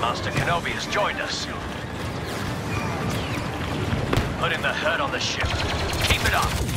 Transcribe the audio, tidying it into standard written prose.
Master Kenobi has joined us. Putting the hurt on the ship. Keep it up.